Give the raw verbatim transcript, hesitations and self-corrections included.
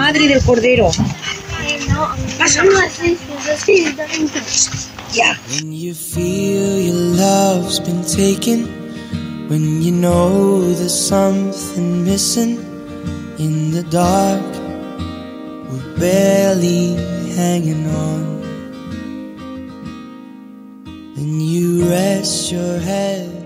madre del cordero. Eh, no, Pasa. no así, así, Ya. When you feel your love's been taken, when you know there's something missing in the dark, we're barely hanging on. Then you rest your head